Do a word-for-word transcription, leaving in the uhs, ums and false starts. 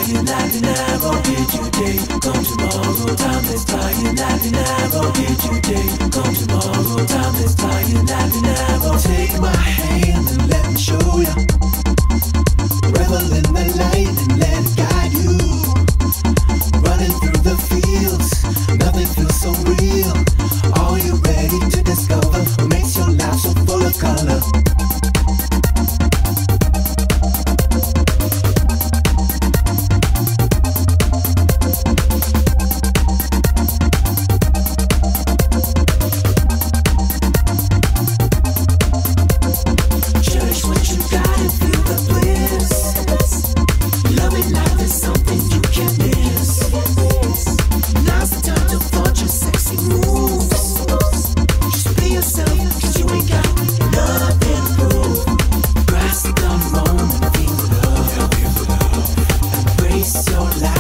you life you never did today. Come tomorrow, time is by you life you never did today. Come tomorrow, time is by you life you never. Take my hand and let me show ya. Revel in the light and let it guide you. Running through the fields, nothing feels so real. Are you ready to discover what makes your life so full of color? Your life.